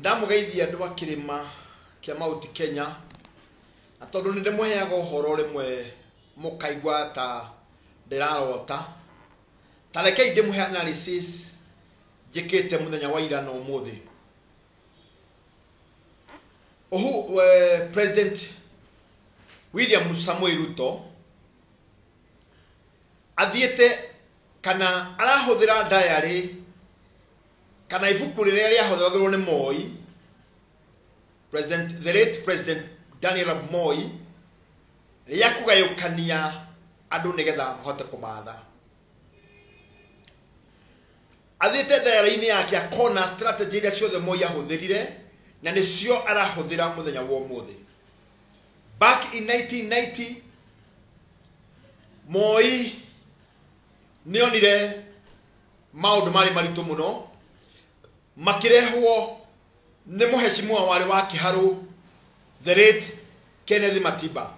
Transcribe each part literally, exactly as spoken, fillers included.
ndamugeithia andu akirima kia Mount Kenya na tondu ninde muheaga uhoro rimwe mukaigwa ta ndirarota tarekei ndimuhe analysis jikite muthenya wa ira na umuthi. Ohu uh, President William Samuel Ruto athiete kana arahuthira diary kana ibuku riria riahuthirwo ni Moi, President the late President Daniel Moi, ria kugayukania andu nigetha mahote kumatha. Athiete diary-ini yake akona strategy iria ciothe Moi ahuthirire na nicio arahuthira muthenya wa umuthi. Back in nineteen ninety, Moi nionire maundu mari maritu muno makirehwo ni muheshimiwa wale wa Kiharu, the late Kenneth Matiba.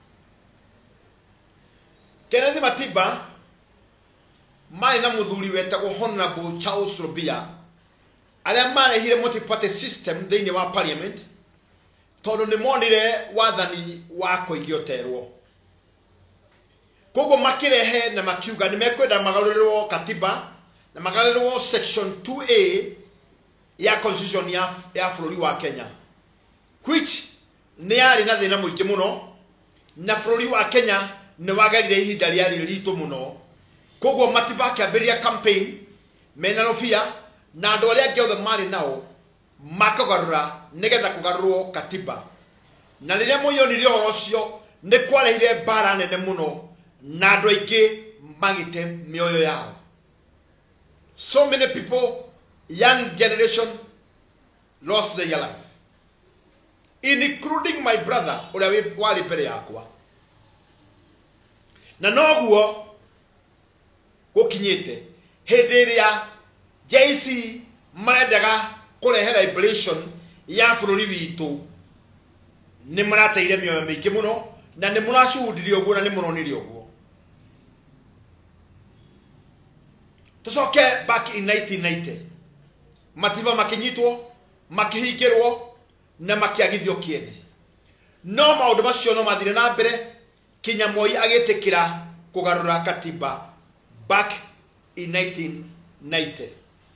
Kenneth Matiba mari na muthuri wetagwo Honorable Charles Robia aria marehire multi-party system thiini wa parliament tondu ni monire wathani wa kuigioterwo. Koguo makirehe na makiuga ni mekwenda magarurirwo katiba na magarurirwo section two A ya constitution ya ya bururi wa Kenya, which ni ari na thina muingi muno na bururi wa Kenya ni wagarire ihinda riari ritu muno. Koguo Matiba akiambiria campaign mena Rofia na andu aria giothe mari nao makagarura nigetha kugarurwo katiba. Na riria muyonire uhoro ucio ni kwarehire bara nene muno na andu aingi magite mioyo yao. So many people, young generation, lost their life, including my brother uria wari mbere yakwa. Na noguo gukinyite hindi iria J C marendaga kurehe liberation ya bururi witu ni marateire mioyo mingi muno na ni murashuhudirie uguo na ni muronire uguo. Tucoke back in nineteen ninety, Matiba makinyitwo makihingirwo na makiagithio kiene. No maundu macio no mathire na mbere kinya Moi agitikira kugarura katiba back in nineteen ninety.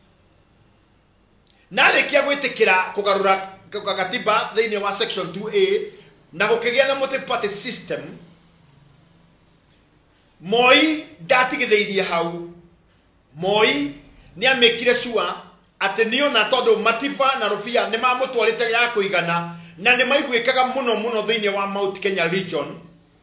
Na rikia gwitikira kugarura katiba thiini wa section two A na gukigia na multi-party system, Moi ndatigitheirie hau. Moi ni amekire sure ati niona tondu Matiba na Rofia ni mamutwarite ya kuigana na ni maiguikaga muno muno thiini wa Mount Kenya region.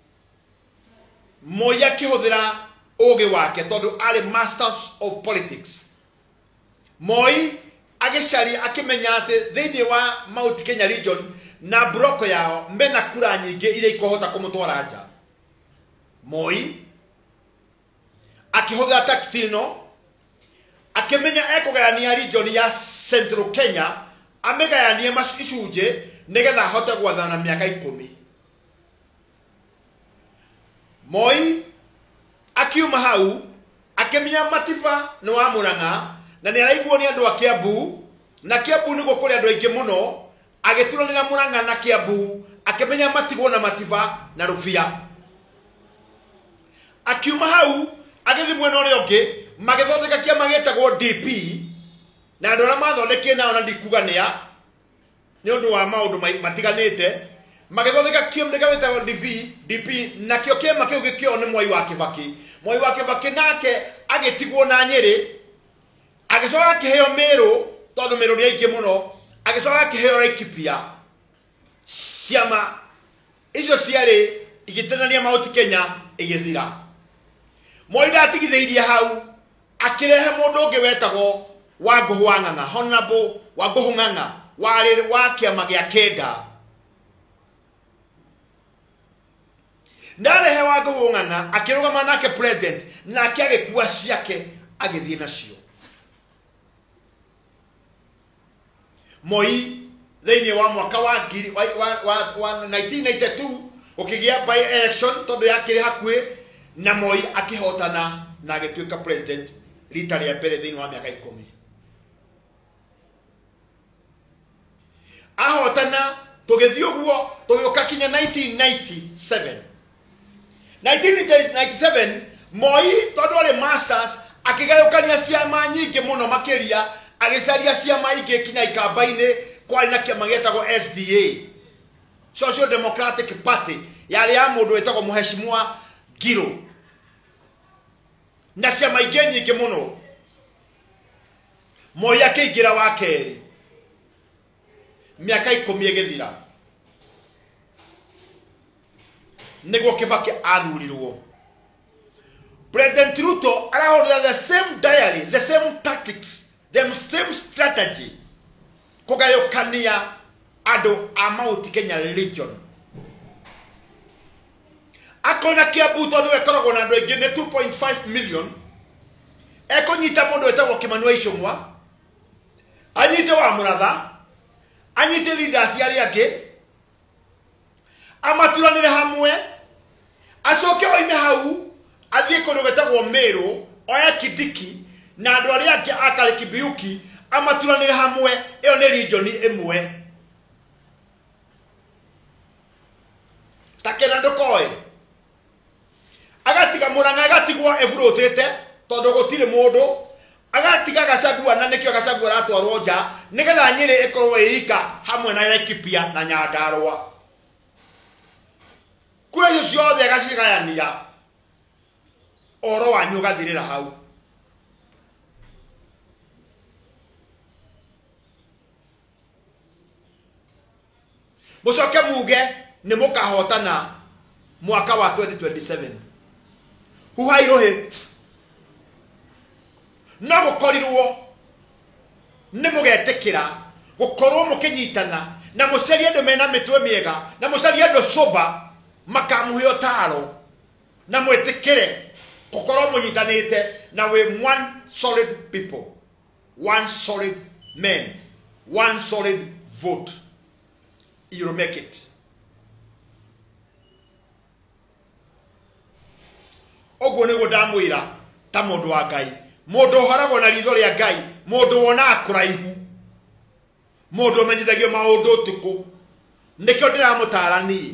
Moi akihuthira ugi wake tondu ari masters of politics. Moi agicari akimenya ati thiini wa Mount Kenya region na broko yao mena kura nyingi iria ikohota kumutwara nja. Moi akihuthira tactics no akimenya ekugayania region ya Central Kenya amegayanie macicunje nigetha ahote gwathana miaka ikumi. Moi akiuma hau akimenya Matiba ni wa Murang'a na ni araiguo ni andu a Kiambu na Kiambu niguo kuri andu aingi muno agituranira Murang'a na Kiambu akimenya matigwo na Matiba na Rofia. Akiuma hau agithi mwena uria ungi magithondeka kiama gitagwo D P na andu aria mathondekie nao na ndikugania ni undu wa maundu matiganite. Magithondeka kiama gitagwo D P na kio kiama kiu gikio ni Mwai wa Kibaki. Mwai wa Kibaki nake agitigwo na Nyeri agicoka akiheo Meru tondu Meru ni aingi muno, agicoka akiheo Laikipia. Ciama icio ciari igitenania Mount Kenya igithira. Moi ndatigitheirie hau akirehe mundu ungi wetagwo Wangũhũ wa Ng'ang'a, Honorable Wangũhũ Ng'ang'a wari wa kiama gia Kenda. Ndarehe Wangũhũ Ng'ang'a akirugama nake president na akiagikua ciake agithie nacio. Moi thiini wa mwaka wa wa, wa nineteen ninety-two ukigia by election tondu yakiri hakui na Moi akihotana na agituika president rita ria mbere thiini wa miaka ikumi. ahotana tugithio guo tuyoka kinya nineteen ninety-seven. nineteen ninety-seven Moi tondu ari masters akigayukania ciama nyingi muno makiria agicaria ciama ingi kinya ikambaini kwari na kiama getagwo S D A, Social Democratic Party, yari ya mundu wetagwo Mheshimiwa Giro, na ciama ingi nyingi muno. Moi akiingira wa keri miaka ikumi igithira niguo Kibaki athurirwo. President Ruto arahũthĩra the same diary, the same tactics, the same strategy kũgayũkania andũ a Mount Kenya region. Akona Kiambu tondũ ekoragwo na andũ aingĩ nĩ two point five million, ekũnyita mũndũ wetagwo Kimani wa Icũng'wa, anyite wa Mũratha, anyite leaders arĩa angĩ, amaturanĩre hamwe, acoke oime hau athie kũndũ gwetagwo Meru, oya Kidiki na andũ arĩa angĩ a Karikibiuki, amaturanĩre hamwe. Ĩyo nĩ region ĩmwe. Takena ndukoe agatiga Murang'a, agatigwo Eburũtĩte tondũ gũtirĩ mũndũ, agatiga Gachagua na nĩkĩo Gachagua aratwarwo nja nĩgetha Nyĩrĩ ĩkorwo ĩika hamwe na Laikipia na Nyandarua. Kwĩ ciothe agacigayania, oro wanyu ũgathirĩra hau. Mũcoke muge nĩ mũkahotana mwaka wa twenty twenty-seven. Huhairũhĩ no gũkorirwo nĩ mũgetĩkĩra gũkorwo mũkĩnyitana na mũcarie andũ mena mĩtwe mĩega na mũcarie andũ soba makamũhe ũtaaro na mwĩtĩkĩre gũkorwo mũnyitanĩte na we one solid people, one solid men, one solid vote. You'll make it. Oguo nĩguo ndamwĩra ta mũndũ wa Ngai, mũndũ ũhoragwo na ritho rĩa Ngai, mũndũ wonaga kũraihu, mũndũ ũmenyithagio maũndũ ũtukũ. Nĩkĩo ndĩramũtaara niĩ.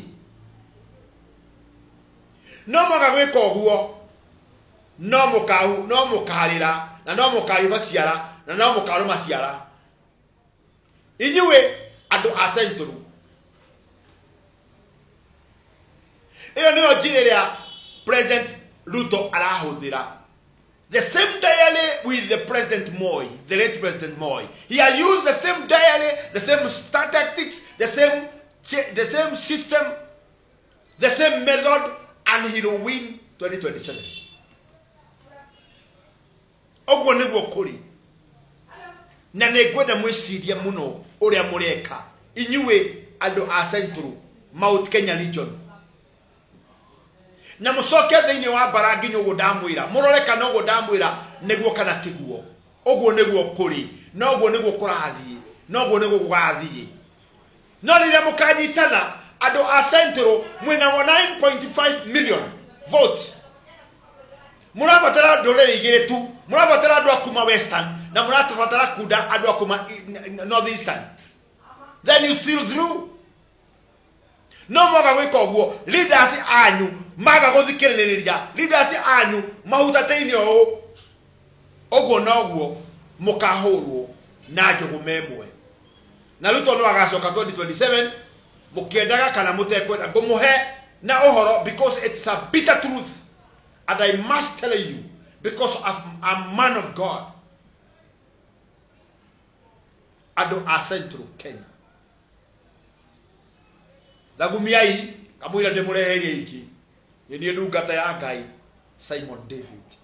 No mwaga gwĩka ũguo, no mũkahu, no mũkarĩra, na no mũkarĩva ciara, na no mũkarũma ciara. Inyuĩ andũ a Central, ĩyo nĩyo njĩra ĩrĩa President Ruto arahũthĩra. The same diary with the President Moi, the late President Moi. He had used the same diary, the same tactics, the same the same system, the same method, and he will win twenty twenty-seven. Oguo nĩguo kũrĩ. Na nĩngwenda mwĩcirie mũno ũrĩa mũreka inyuĩ andũ a Central Mount Kenya region. Na mũcoke thĩinĩ wa mbara nginya ũguo ndamwĩra, mũrore kana ũguo ndamwĩra nĩguo kana tiguo. Ũguo nĩguo kũrĩ, na ũguo nĩguo kũrathiĩ, na ũguo nĩguo gũgathiĩ. No rĩrĩa mũkanyitana andũ a Central mwĩna nine point five million votes, mũrabatara ndũrĩrĩ igĩrĩ tu, mũrabatara andũ a kuma Western na mũrabatara kunda andũ a kuma Northeastern. Then you still through. No mwaga gwĩka ũguo, leaders anyu maga gũthikĩrĩria, leaders anyu mahutatĩinĩ ũũ, ũguo na ũguo mũkahũrwo na njũgũ memwe. Na Ruto no agacoka twenty twenty-seven mũkĩendaga kana mũtekwenda ngũmũhe na ũhoro, because it's a bitter truth and I must tell you because I'm a man of God. Andũ a Central Kenya, Dagumiai kamwira ndĩmũreheire iki, nĩ ndungata ya Ngai Simon David.